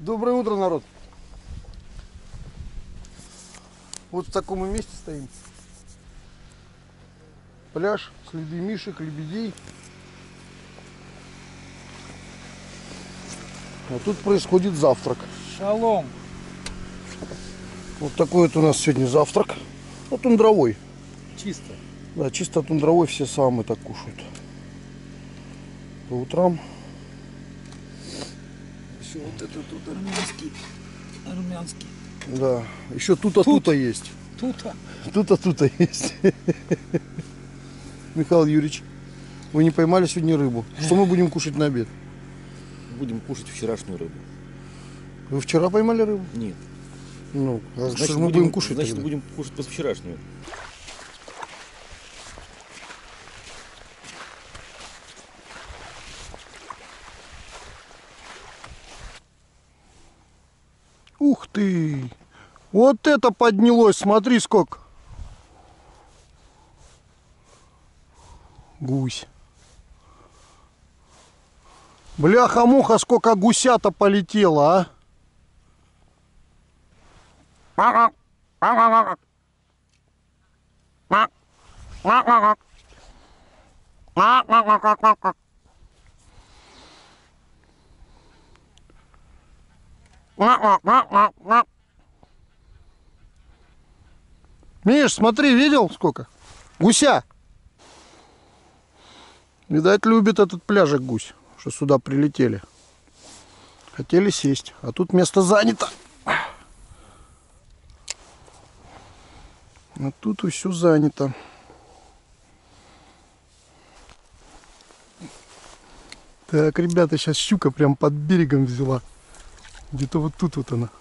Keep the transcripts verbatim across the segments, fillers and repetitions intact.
Доброе утро, народ. Вот в таком мы месте стоим. Пляж, следы мишек, лебедей. А тут происходит завтрак. Шалом. Вот такой вот у нас сегодня завтрак. Вот тундровой. Чисто. Да, чисто тундровой, все самые так кушают. По утрам. Еще вот это тут армянский. Армянский. Да. Еще тут-то тут-то есть. Тут-то. Тут-то тут-то есть. Михаил Юрьевич, вы не поймали сегодня рыбу. Что мы будем кушать на обед? Будем кушать вчерашнюю рыбу. Вы вчера поймали рыбу? Нет. Ну, а Значит, что же мы будем, будем кушать Значит, тогда? будем кушать позавчерашнюю. Ух ты! Вот это поднялось! Смотри, сколько! Гусь. Бляха-муха, сколько гуся-то полетело, а! Миш, смотри, видел сколько? Гуся. Видать, любит этот пляжик гусь, что сюда прилетели. Хотели сесть, а тут место занято. А тут и все занято. Так, ребята, сейчас щука прям под берегом взяла. Где-то вот тут вот она.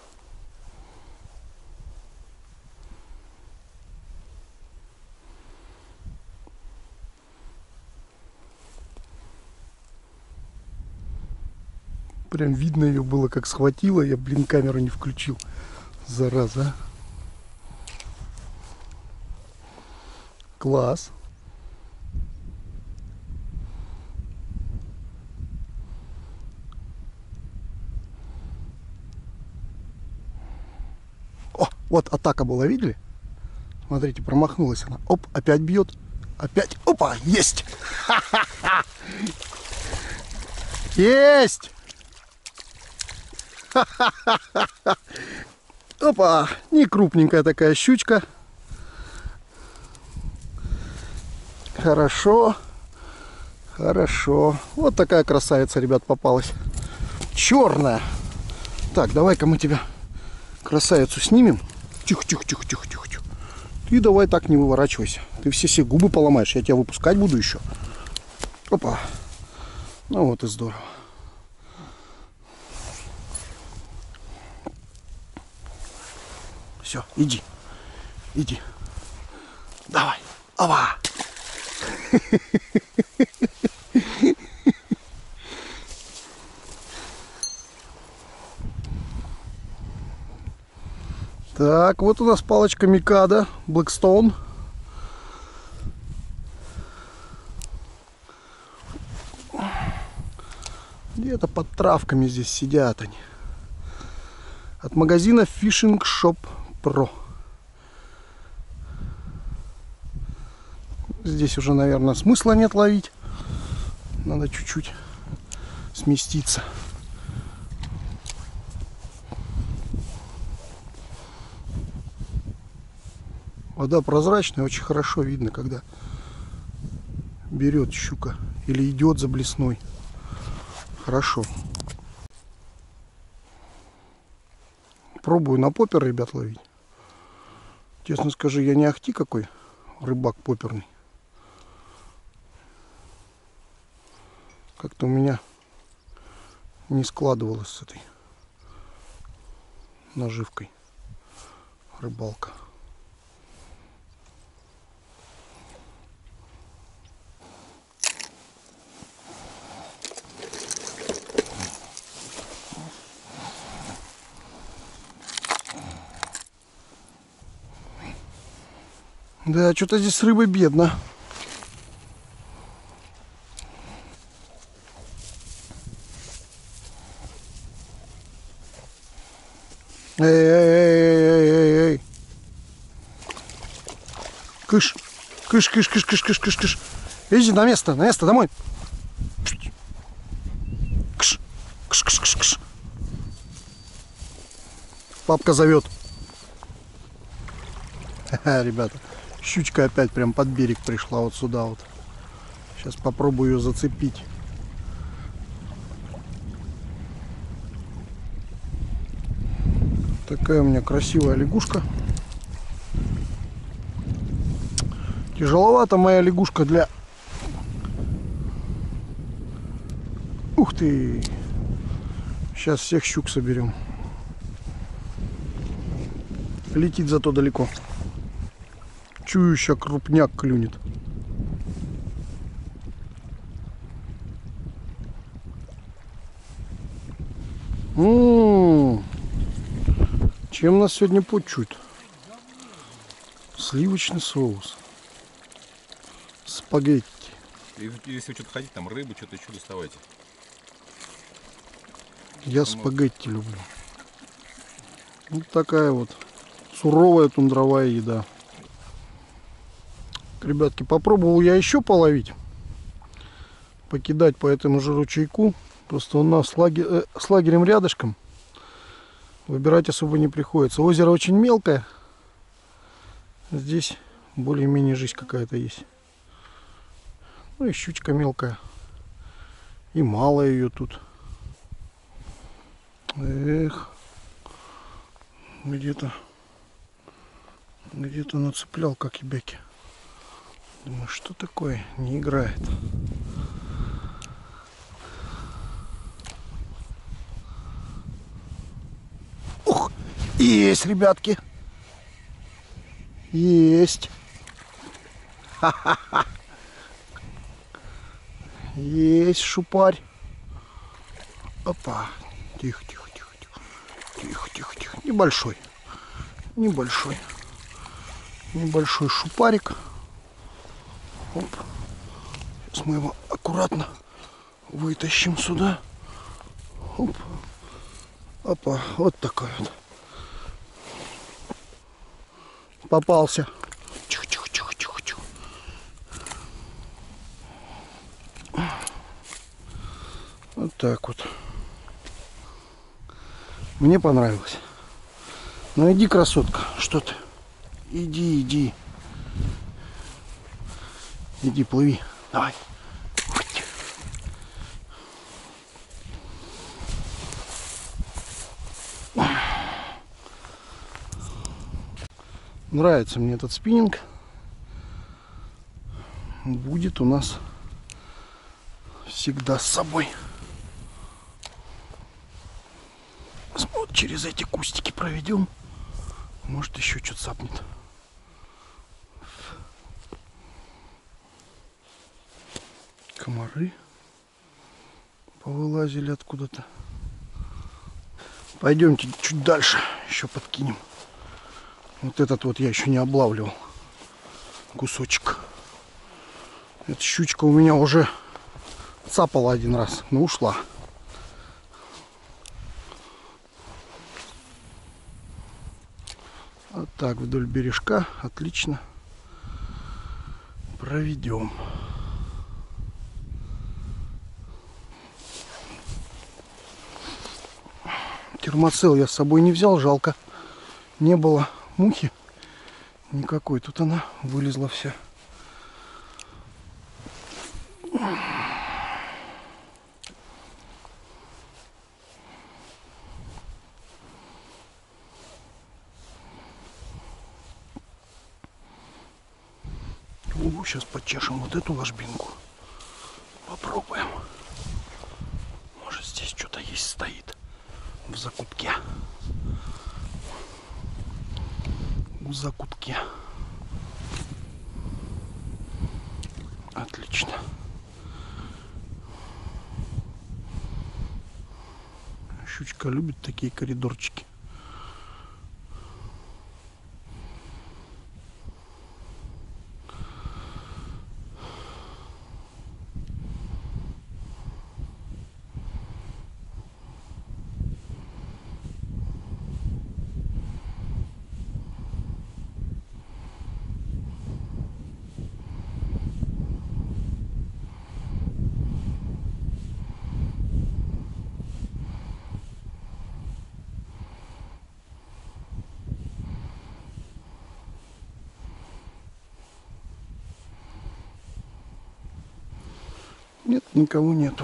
Прям видно ее было, как схватила. Я, блин, камеру не включил. Зараза. Класс. О, вот атака была, видели? Смотрите, промахнулась она. Оп, опять бьет. Опять. Опа, есть. Ха-ха-ха. Есть. Ха-ха-ха. Опа, не крупненькая такая щучка. Хорошо. Хорошо. Вот такая красавица, ребят, попалась. Черная. Так, давай-ка мы тебя, красавицу, снимем. Тихо, тихо, тихо, тихо, тихо, тихо. Ты давай так не выворачивайся. Ты все все губы поломаешь. Я тебя выпускать буду еще. Опа. Ну вот и здорово. Все, иди. Иди. Давай. Ава. Так, вот у нас палочка Микада, Blackstone. Где-то под травками здесь сидят они. От магазина Fishing Shop Pro. Здесь уже, наверное, смысла нет ловить. Надо чуть-чуть сместиться. Вода прозрачная, очень хорошо видно, когда берет щука или идет за блесной. Хорошо. Пробую на поппер, ребят, ловить. Честно скажу, я не ахти какой рыбак попперный. Как-то у меня не складывалось с этой наживкой рыбалка. Да, что-то здесь с рыбой бедно. Эй, эй, эй, эй, эй. Кыш, кыш, кыш, кыш, кыш, кыш, кыш, кыш. Иди на место, на место, домой. Кыш, кыш, кыш, кыш, кыш. Папка зовет. Ха-ха, ребята, щучка опять прям под берег пришла вот сюда вот. Сейчас попробую ее зацепить. Такая у меня красивая лягушка. Тяжеловата моя лягушка для... Ух ты! Сейчас всех щук соберем. Летит зато далеко. Чую, ща крупняк клюнет. М-м-м. Чем нас сегодня почуют? Сливочный соус. Спагетти. Если вы что-то хотите, там рыбу, что-то еще доставайте. Я спагетти люблю. Вот такая вот суровая тундровая еда. Ребятки, попробовал я еще половить. Покидать по этому же ручейку. Просто у нас с, лагерь, э, с лагерем рядышком. Выбирать особо не приходится. Озеро очень мелкое. Здесь более-менее жизнь какая-то есть. Ну и щучка мелкая. И мало ее тут. Эх. Где-то где-то нацеплял, как ебяки. Думаю, что такое? Не играет. Ух! Есть, ребятки! Есть! Ха-ха-ха! Есть шупарь! Опа! Тихо, тихо, тихо, тихо. Тихо, тихо, тихо. Небольшой. Небольшой. Небольшой шупарик. Оп. Сейчас мы его аккуратно вытащим сюда. Оп. Опа. Вот такой вот. Попался. Тихо, тихо, тихо, тихо, тихо. Вот так вот. Мне понравилось. Ну иди, красотка, что ты? Иди, иди. Иди, плыви. Давай. Нравится мне этот спиннинг. Будет у нас всегда с собой. Вот через эти кустики проведем. Может, еще что-то сапнет. Комары повылазили откуда-то. Пойдемте чуть дальше, еще подкинем. Вот этот вот я еще не облавливал кусочек. Эта щучка у меня уже цапала один раз, но ушла. Вот так вдоль бережка отлично проведем. Термоцел я с собой не взял, жалко. Не было мухи никакой. Тут она вылезла вся. О, сейчас почешем вот эту ложбинку. Попробуем. Может, здесь что-то есть стоит в закутке. В закутке. Отлично. Щучка любит такие коридорчики. Нет, никого нету.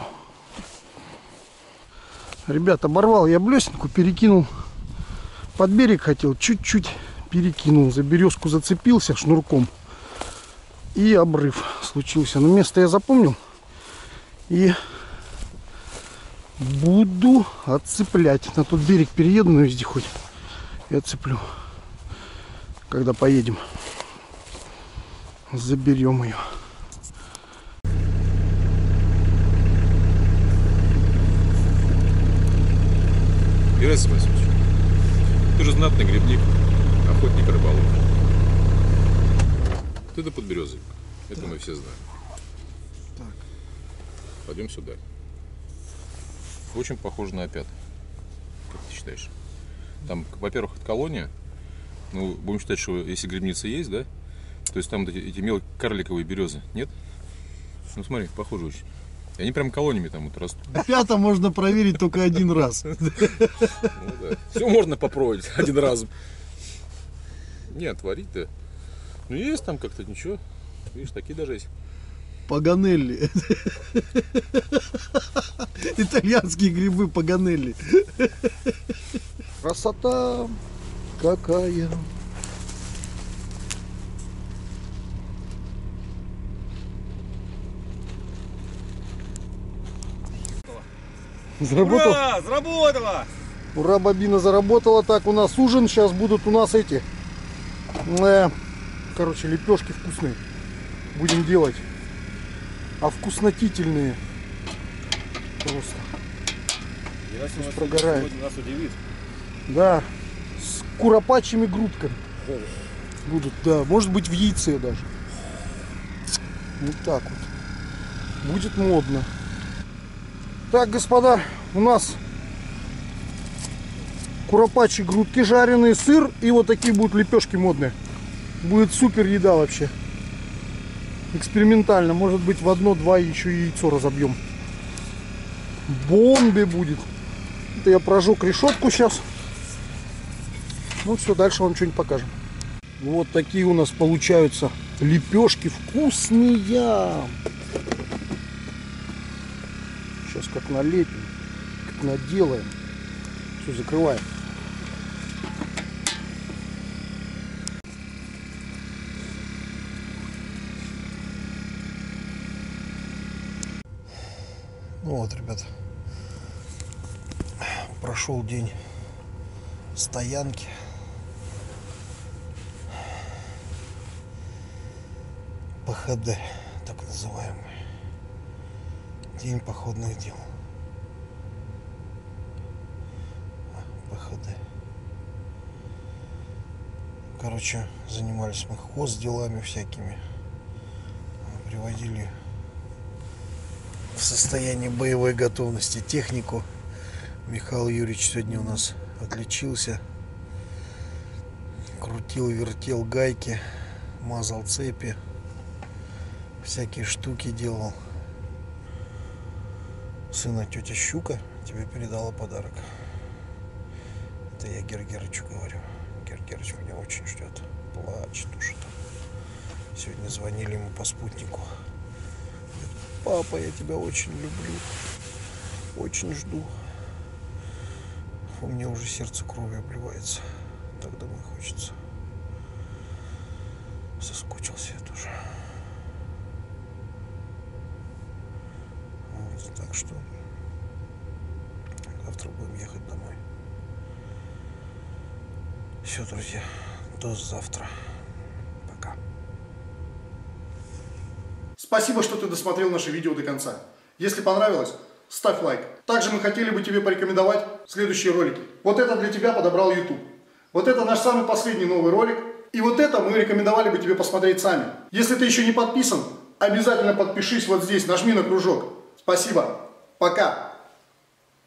Ребят, оборвал я блесенку, перекинул под берег, хотел, чуть-чуть перекинул. За березку зацепился шнурком. И обрыв случился. Но место я запомнил. И буду отцеплять. На тот берег перееду на вездеходе и отцеплю. Когда поедем, заберем ее. Герасим Васильевич, ты же знатный грибник, охотник, рыболов. Ты да под березой. Это так. Мы все знаем. Так. Пойдем сюда. Очень похоже на опят. Как ты считаешь? Там, во-первых, это колония. Ну, будем считать, что если грибница есть, да? То есть там эти, эти мелкие карликовые березы, нет? Ну смотри, похоже очень. И они прям колониями там вот растут. Опята можно проверить только один раз. Все можно попробовать один раз. Нет, творить-то. Ну есть там как-то ничего. Видишь, такие даже есть. Паганелли. Итальянские грибы паганелли. Красота какая. Заработал? Ура! Заработала! Ура, бобина заработала. Так, у нас ужин. Сейчас будут у нас эти, э, короче, лепешки вкусные. Будем делать. А вкуснотительные. Просто. Пусть прогорает. Нас удивит. Да. С куропачьими грудками. Будут, да. Может быть, в яйце даже. Вот так вот. Будет модно. Так, господа, у нас куропачьи грудки жареные, сыр и вот такие будут лепешки модные. Будет супер еда вообще. Экспериментально. Может быть, в одно-два еще и яйцо разобьем. Бомбе будет. Это я прожег решетку сейчас. Ну все, дальше вам что-нибудь покажем. Вот такие у нас получаются лепешки вкусные. Сейчас как налепим, как наделаем. Все, закрываем. Ну вот, ребят, прошел день стоянки. ПХД, так называемый. День походных дел. ПХД. Короче, занимались мы хозделами всякими. Приводили в состояние боевой готовности технику. Михаил Юрьевич сегодня у нас отличился. Крутил, вертел гайки, мазал цепи, всякие штуки делал. Сына тетя Щука тебе передала подарок. Это я Гергерычу говорю. Гергерыч меня очень ждет. Плачет уже там. Сегодня звонили ему по спутнику. Говорит: папа, я тебя очень люблю. Очень жду. У меня уже сердце кровью обливается. Так домой хочется. Соскучился я тоже. Вот, так что завтра будем ехать домой. Все, друзья, до завтра. Пока. Спасибо, что ты досмотрел наше видео до конца. Если понравилось, ставь лайк. Также мы хотели бы тебе порекомендовать следующие ролики. Вот это для тебя подобрал YouTube. Вот это наш самый последний новый ролик. И вот это мы рекомендовали бы тебе посмотреть сами. Если ты еще не подписан, обязательно подпишись вот здесь, нажми на кружок. Спасибо. Пока.